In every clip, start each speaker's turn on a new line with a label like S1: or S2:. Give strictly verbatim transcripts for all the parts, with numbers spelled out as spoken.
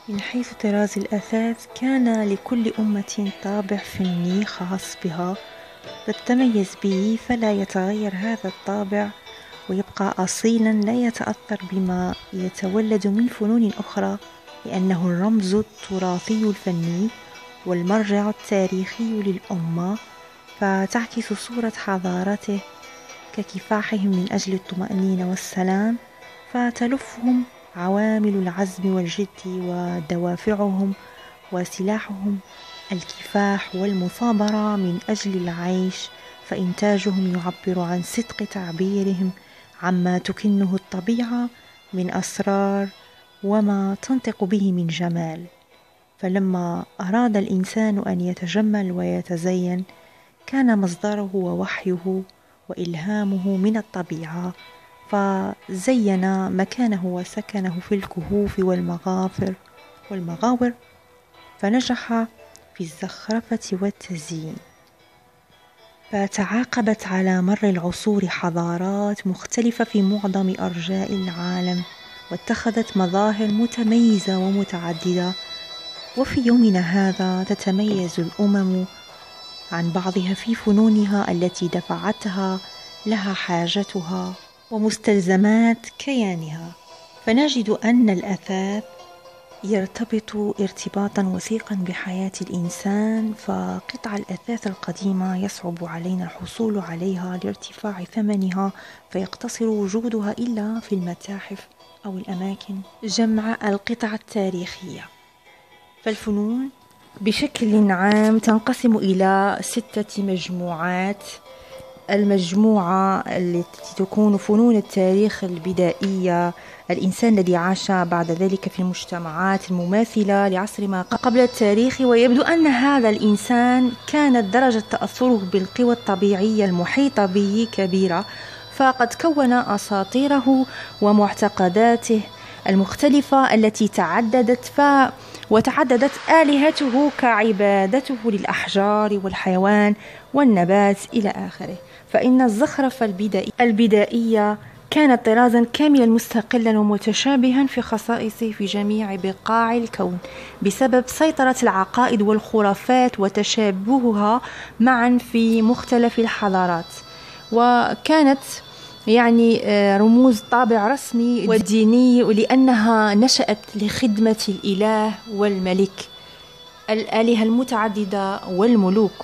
S1: من حيث طراز الأثاث، كان لكل أمة طابع فني خاص بها تتميز به، فلا يتغير هذا الطابع ويبقى أصيلا، لا يتأثر بما يتولد من فنون أخرى، لأنه الرمز التراثي الفني والمرجع التاريخي للأمة، فتعكس صورة حضارته ككفاحهم من أجل الطمأنينة والسلام، فتلفهم عوامل العزم والجد، ودوافعهم وسلاحهم الكفاح والمثابرة من أجل العيش، فإنتاجهم يعبر عن صدق تعبيرهم عما تكنه الطبيعة من أسرار وما تنطق به من جمال. فلما أراد الإنسان أن يتجمل ويتزين، كان مصدره ووحيه وإلهامه من الطبيعة، فزين مكانه وسكنه في الكهوف والمغافر والمغاور، فنجح في الزخرفة والتزيين. فتعاقبت على مر العصور حضارات مختلفة في معظم أرجاء العالم، واتخذت مظاهر متميزة ومتعددة، وفي يومنا هذا تتميز الأمم عن بعضها في فنونها التي دفعتها لها حاجتها ومستلزمات كيانها. فنجد أن الأثاث يرتبط ارتباطا وثيقا بحياة الإنسان، فقطع الأثاث القديمة يصعب علينا الحصول عليها لارتفاع ثمنها، فيقتصر وجودها إلا في المتاحف أو الأماكن جمع القطع التاريخية. فالفنون بشكل عام تنقسم إلى ستة مجموعات. المجموعة التي تكون فنون التاريخ البدائية، الإنسان الذي عاش بعد ذلك في المجتمعات المماثلة لعصر ما قبل التاريخ، ويبدو أن هذا الإنسان كانت درجة تأثره بالقوى الطبيعية المحيطة به كبيرة، فقد كون أساطيره ومعتقداته المختلفة التي تعددت ف وتعددت آلهته كعبادته للأحجار والحيوان والنبات إلى آخره. فإن الزخرفة البدائية البدائية كانت طرازا كاملا مستقلا ومتشابها في خصائصه في جميع بقاع الكون، بسبب سيطرة العقائد والخرافات وتشابهها معا في مختلف الحضارات، وكانت يعني رموز طابع رسمي وديني، لأنها نشأت لخدمة الإله والملك، الآلهة المتعددة والملوك.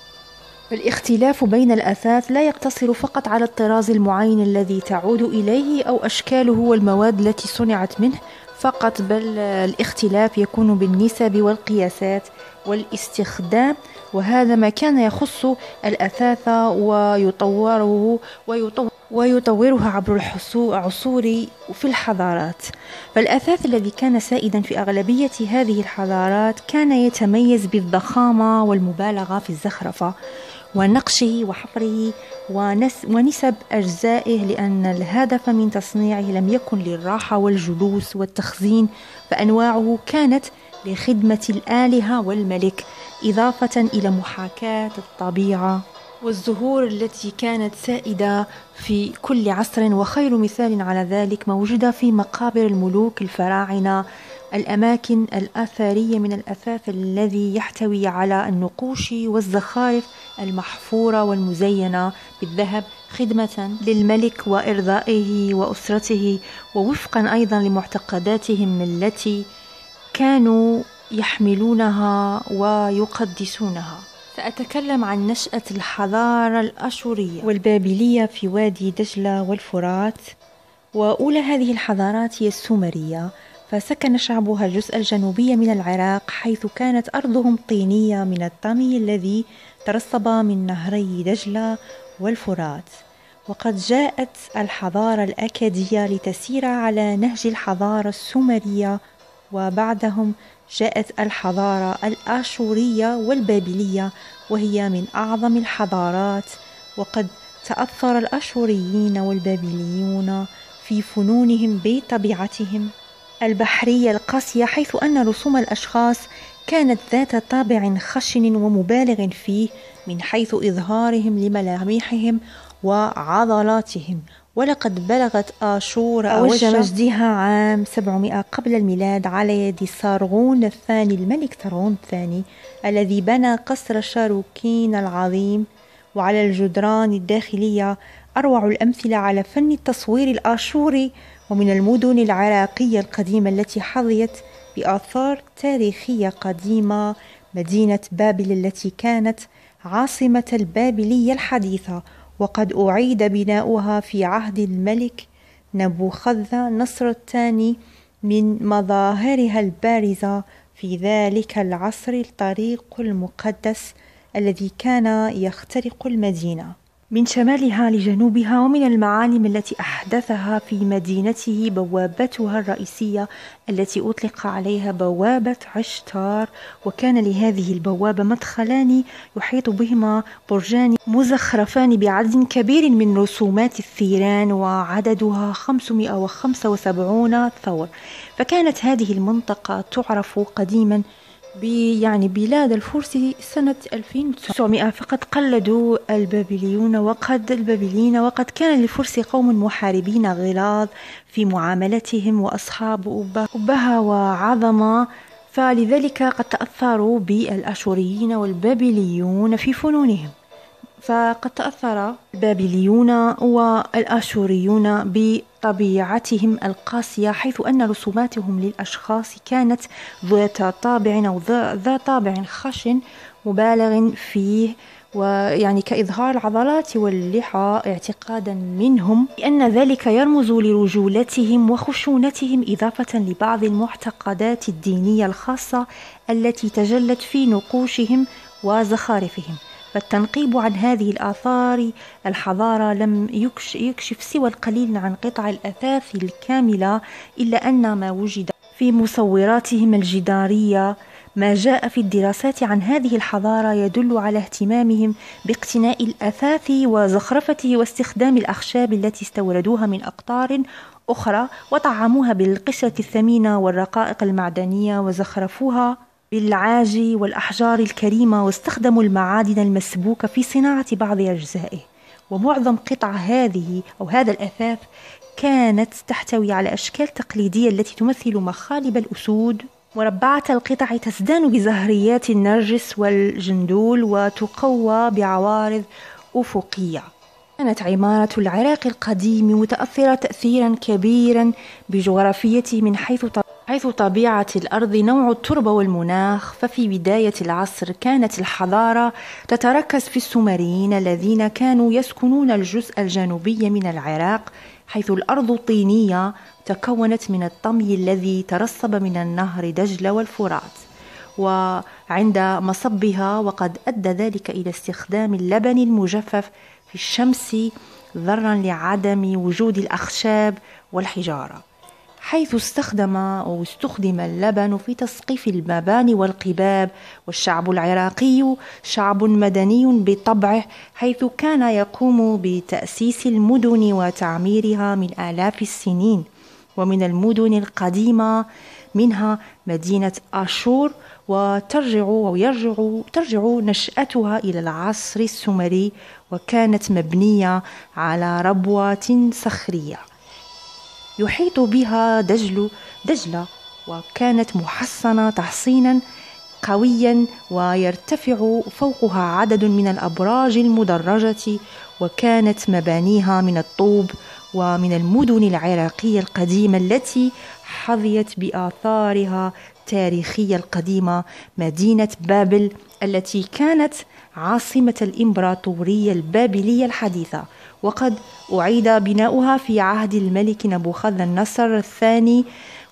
S1: فالاختلاف بين الأثاث لا يقتصر فقط على الطراز المعين الذي تعود إليه أو أشكاله والمواد التي صنعت منه فقط، بل الاختلاف يكون بالنسب والقياسات والاستخدام، وهذا ما كان يخص الأثاث ويطوره ويطور ويطورها عبر العصور في الحضارات. فالأثاث الذي كان سائدا في أغلبية هذه الحضارات كان يتميز بالضخامة والمبالغة في الزخرفة ونقشه وحفره ونسب أجزائه، لأن الهدف من تصنيعه لم يكن للراحة والجلوس والتخزين، فأنواعه كانت لخدمة الآلهة والملك، إضافة إلى محاكاة الطبيعة والزهور التي كانت سائدة في كل عصر. وخير مثال على ذلك موجودة في مقابر الملوك الفراعنة، الأماكن الأثرية من الأثاث الذي يحتوي على النقوش والزخارف المحفورة والمزينة بالذهب، خدمة للملك وإرضائه وأسرته، ووفقا أيضا لمعتقداتهم التي كانوا يحملونها ويقدسونها. سأتكلم عن نشأة الحضارة الأشورية والبابلية في وادي دجلة والفرات. وأولى هذه الحضارات هي السومرية، فسكن شعبها الجزء الجنوبي من العراق، حيث كانت أرضهم طينية من الطمي الذي ترسب من نهري دجلة والفرات. وقد جاءت الحضارة الأكادية لتسير على نهج الحضارة السومرية، وبعدهم جاءت الحضارة الآشورية والبابلية، وهي من أعظم الحضارات. وقد تأثر الآشوريين والبابليون في فنونهم بطبيعتهم البحرية القاسية، حيث أن رسوم الأشخاص كانت ذات طابع خشن ومبالغ فيه، من حيث إظهارهم لملامحهم وعضلاتهم، ولقد بلغت آشور أوج مجدها عام سبعمائة قبل الميلاد على يد سارغون الثاني الملك ترغون الثاني الذي بنى قصر شاروكين العظيم. وعلى الجدران الداخلية أروع الأمثلة على فن التصوير الآشوري. ومن المدن العراقية القديمة التي حظيت بآثار تاريخية قديمة مدينة بابل التي كانت عاصمة البابلية الحديثة، وقد أعيد بناؤها في عهد الملك نبوخذ نصر الثاني. من مظاهرها البارزة في ذلك العصر الطريق المقدس الذي كان يخترق المدينة من شمالها لجنوبها. ومن المعالم التي أحدثها في مدينته بوابتها الرئيسية التي أطلق عليها بوابة عشتار، وكان لهذه البوابة مدخلان يحيط بهما برجان مزخرفان بعدد كبير من رسومات الثيران وعددها خمسمائة وخمسة وسبعين ثور. فكانت هذه المنطقة تعرف قديما يعني بلاد الفرس سنة ألفين وتسعمائة، فقد قلدوا البابليون وقد البابليين وقد كان للفرس قوم محاربين غلاظ في معاملتهم وأصحاب أبهة وعظمة، فلذلك قد تأثروا بالأشوريين والبابليون في فنونهم. فقد تأثر البابليون والآشوريون بطبيعتهم القاسية، حيث أن رسوماتهم للأشخاص كانت ذات طابع أو ذات طابع خشن مبالغ فيه، ويعني كإظهار العضلات واللحى، اعتقادا منهم بأن ذلك يرمز لرجولتهم وخشونتهم، إضافة لبعض المعتقدات الدينية الخاصة التي تجلت في نقوشهم وزخارفهم. فالتنقيب عن هذه الآثار الحضارة لم يكشف سوى القليل عن قطع الأثاث الكاملة، إلا أن ما وجد في مصوراتهم الجدارية ما جاء في الدراسات عن هذه الحضارة يدل على اهتمامهم باقتناء الأثاث وزخرفته واستخدام الأخشاب التي استوردوها من أقطار أخرى وطعموها بالقشرة الثمينة والرقائق المعدنية وزخرفوها بالعاج والأحجار الكريمة، واستخدموا المعادن المسبوكة في صناعة بعض أجزائه. ومعظم قطع هذه أو هذا الأثاث كانت تحتوي على أشكال تقليدية التي تمثل مخالب الأسود، مربعة القطع تزدان بزهريات النرجس والجندول وتقوى بعوارض أفقية. كانت عمارة العراق القديم متأثرة تأثيرا كبيرا بجغرافيته من حيث حيث طبيعة الأرض، نوع التربة والمناخ. ففي بداية العصر كانت الحضارة تتركز في السومريين الذين كانوا يسكنون الجزء الجنوبي من العراق، حيث الأرض طينية تكونت من الطمي الذي ترسب من النهر دجلة والفرات وعند مصبها، وقد أدى ذلك إلى استخدام اللبن المجفف في الشمس ضرا لعدم وجود الأخشاب والحجارة، حيث استخدم أو استخدم اللبن في تسقيف المباني والقباب. والشعب العراقي شعب مدني بطبعه، حيث كان يقوم بتأسيس المدن وتعميرها من آلاف السنين. ومن المدن القديمة منها مدينة آشور، وترجع أو يرجع ترجع نشأتها إلى العصر السومري، وكانت مبنية على ربوة صخرية يحيط بها دجل دجلة، وكانت محصنة تحصينا قويا، ويرتفع فوقها عدد من الأبراج المدرجة، وكانت مبانيها من الطوب. ومن المدن العراقية القديمة التي حظيت بآثارها التاريخية القديمة مدينة بابل التي كانت عاصمة الإمبراطورية البابلية الحديثة، وقد أعيد بناؤها في عهد الملك نبوخذ النصر الثاني.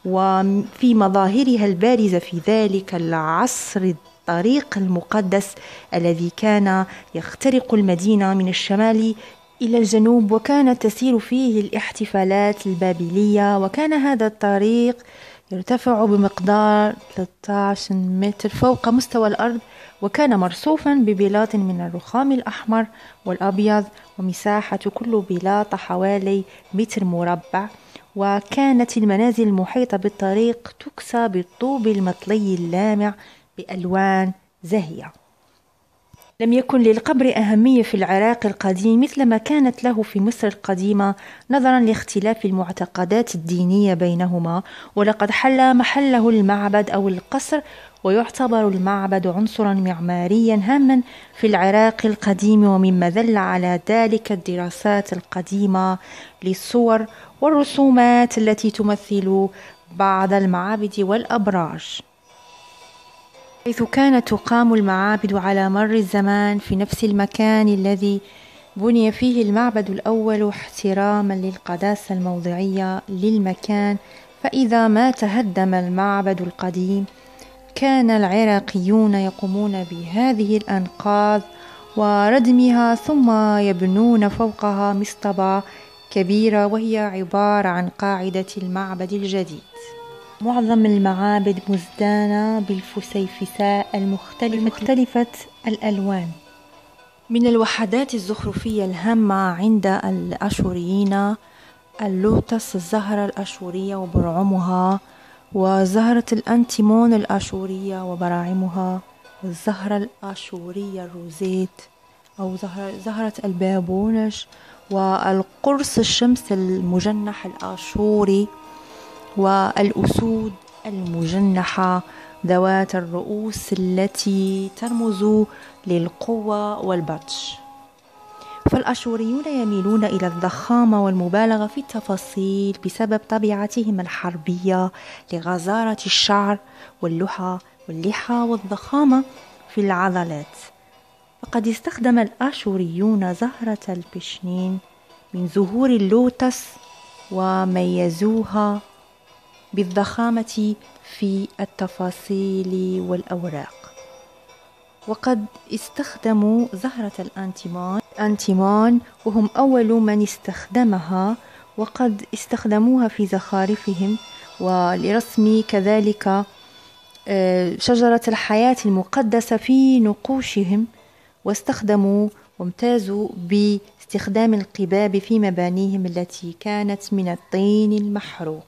S1: وفي مظاهرها البارزة في ذلك العصر الطريق المقدس الذي كان يخترق المدينة من الشمال إلى الجنوب، وكانت تسير فيه الاحتفالات البابلية. وكان هذا الطريق يرتفع بمقدار ثلاثة عشر متر فوق مستوى الأرض، وكان مرصوفا ببلاط من الرخام الأحمر والأبيض، ومساحة كل بلاط حوالي متر مربع. وكانت المنازل المحيطة بالطريق تكسى بالطوب المطلي اللامع بألوان زاهية. لم يكن للقبر أهمية في العراق القديم مثل ما كانت له في مصر القديمة نظرا لاختلاف المعتقدات الدينية بينهما، ولقد حل محله المعبد أو القصر، ويعتبر المعبد عنصرا معماريا هاما في العراق القديم، ومما دل على ذلك الدراسات القديمة للصور والرسومات التي تمثل بعض المعابد والأبراج، حيث كانت تقام المعابد على مر الزمان في نفس المكان الذي بني فيه المعبد الأول احتراما للقداسة الموضعية للمكان. فإذا ما تهدم المعبد القديم كان العراقيون يقومون بهذه الأنقاض وردمها، ثم يبنون فوقها مصطبة كبيرة وهي عبارة عن قاعدة المعبد الجديد. معظم المعابد مزدانة بالفسيفساء المختلفة الألوان. من الوحدات الزخرفية الهامة عند الآشوريين اللوتس، الزهرة الآشورية وبرعمها، وزهرة الأنتيمون الآشورية وبراعمها، والزهرة الآشورية الروزيت أو زهرة البابونج، والقرص الشمس المجنح الآشوري، والأسود المجنحة ذوات الرؤوس التي ترمز للقوة والبطش. فالآشوريون يميلون إلى الضخامة والمبالغة في التفاصيل بسبب طبيعتهم الحربية لغزارة الشعر واللحى واللحى والضخامة في العضلات. فقد استخدم الآشوريون زهرة البشنين من زهور اللوتس وميزوها بالضخامة في التفاصيل والأوراق. وقد استخدموا زهرة الأنتيمون أنتيمون وهم أول من استخدمها، وقد استخدموها في زخارفهم ولرسم كذلك شجرة الحياة المقدسة في نقوشهم، واستخدموا وامتازوا باستخدام القباب في مبانيهم التي كانت من الطين المحروق.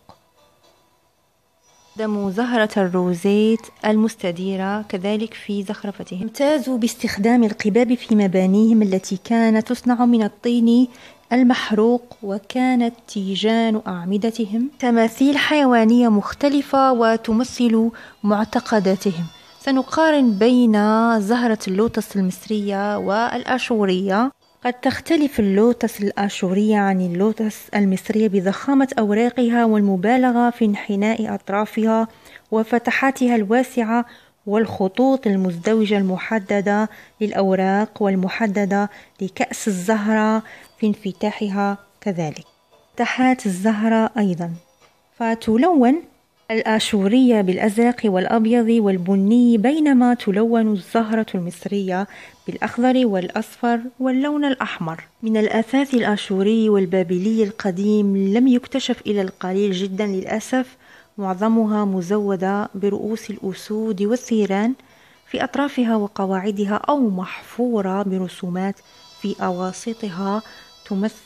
S1: استخدموا زهرة الروزيت المستديرة كذلك في زخرفتهم. امتازوا باستخدام القباب في مبانيهم التي كانت تصنع من الطين المحروق، وكانت تيجان أعمدتهم تماثيل حيوانية مختلفة وتمثل معتقداتهم. سنقارن بين زهرة اللوتس المصرية والآشورية. قد تختلف اللوتس الآشورية عن اللوتس المصرية بضخامة أوراقها والمبالغة في انحناء أطرافها وفتحاتها الواسعة، والخطوط المزدوجة المحددة للأوراق والمحددة لكأس الزهرة في انفتاحها كذلك. فتحات الزهرة أيضا فتلون الآشورية بالأزرق والأبيض والبني، بينما تلون الزهرة المصرية بالأخضر والأصفر واللون الأحمر. من الأثاث الآشوري والبابلي القديم لم يكتشف إلا القليل جدا للأسف، معظمها مزودة برؤوس الأسود والثيران في أطرافها وقواعدها، أو محفورة برسومات في أواسطها تمثل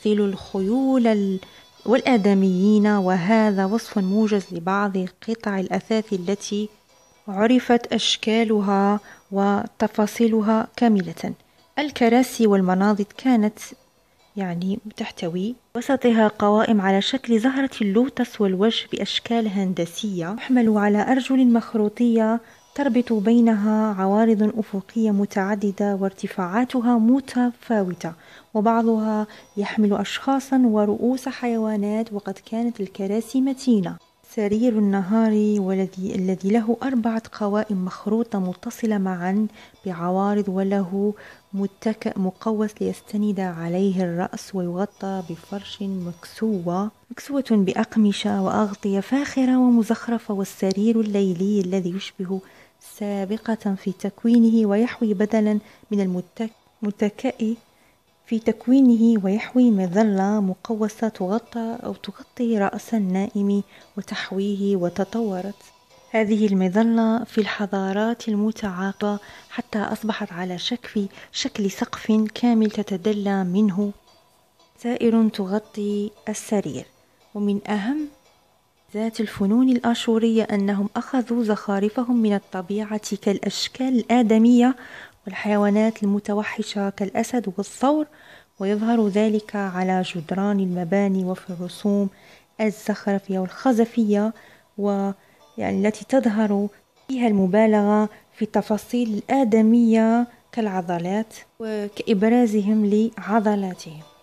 S1: الخيول والآدميين، وهذا وصف موجز لبعض قطع الأثاث التي عرفت أشكالها وتفاصيلها كاملة. الكراسي والمناضد كانت يعني تحتوي وسطها قوائم على شكل زهرة اللوتس والوجه بأشكال هندسية تحمل على أرجل مخروطية تربط بينها عوارض أفقية متعددة وارتفاعاتها متفاوتة، وبعضها يحمل أشخاصا ورؤوس حيوانات. وقد كانت الكراسي متينة. سرير النهار والذي الذي له أربعة قوائم مخروطة متصلة معا بعوارض، وله متكأ مقوس ليستند عليه الرأس، ويغطى بفرش مكسوة مكسوة بأقمشة وأغطية فاخرة ومزخرفة. والسرير الليلي الذي يشبه سابقة في تكوينه ويحوي بدلا من المتكئ في تكوينه ويحوي مظلة مقوسة تغطى أو تغطي رأس النائم وتحويه. وتطورت هذه المظلة في الحضارات المتعاقبة حتى أصبحت على شكل شكل سقف كامل تتدلى منه سائر تغطي السرير. ومن أهم ذات الفنون الآشورية أنهم أخذوا زخارفهم من الطبيعة كالأشكال الآدمية والحيوانات المتوحشة كالأسد والثور، ويظهر ذلك على جدران المباني وفي الرسوم الزخرفية والخزفية، ويعني التي تظهر فيها المبالغة في التفاصيل الآدمية كالعضلات وكإبرازهم لعضلاتهم.